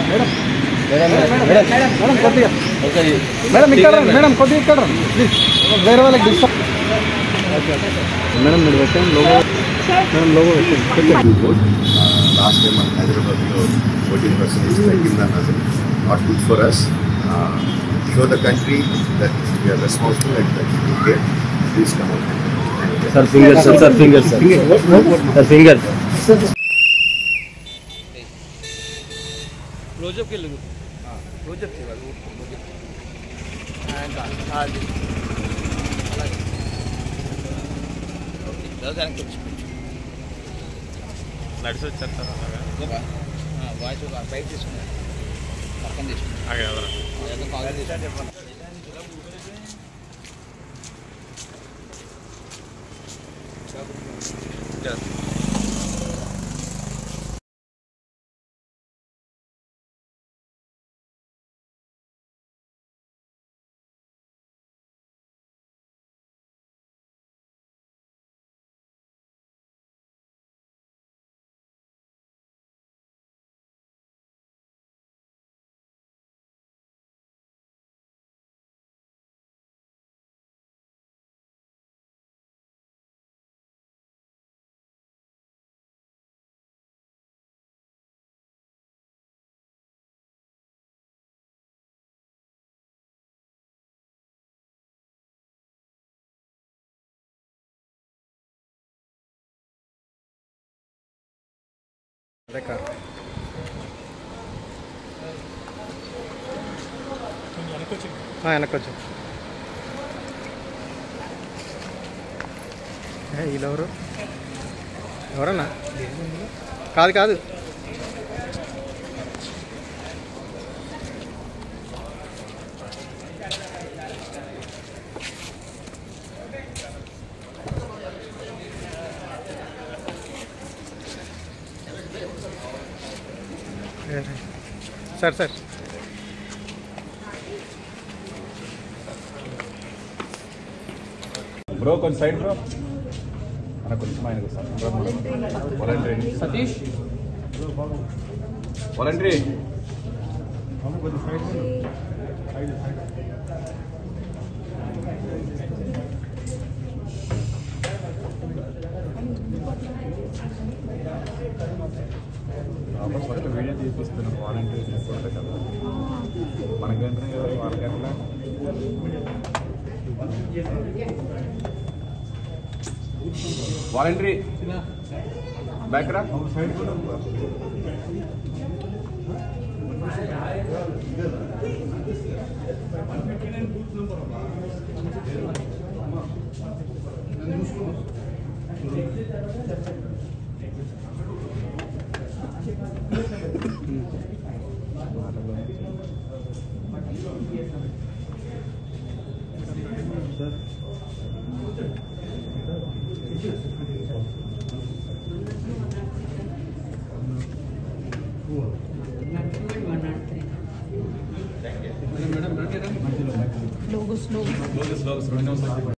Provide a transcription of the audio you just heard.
Madam కొద్దిగా madam ఇక్కడ madam కొద్దిగా ఇక్కడ ప్లీజ్ వేరే వాళ్ళకి డిస్టర్బ్ మేడం మీరు పెట్టండి లోగో మేడం లోగో పెట్టండి. లాస్ట్ టైం మన హైదరాబాద్లో 14% తగ్గిందన్నది not good for us. Show the country that we are responsible and that you care. Please come out. Sir finger sir finger sir finger close up के लोग close up के बाद నడిచి వచ్చేస్తాను వాయిస్ బైక్ తీసుకున్నాను పక్కన తీసుకున్నాను. వెనకొచ్చు వీళ్ళెవరు ఎవరన్నా కాదు కాదు సార్ సార్ బ్రో కొంచెం సైడ్ బ్రో అన్న కొంచెం ఆయనకు volunteer Satish volunteer first video తీపిస్తున్నాం వాలంటరీ తీసుకుంటే కదా మనకేంటే వాళ్ళకెట్లా వాలంటరీ బ్యాక్ రా logos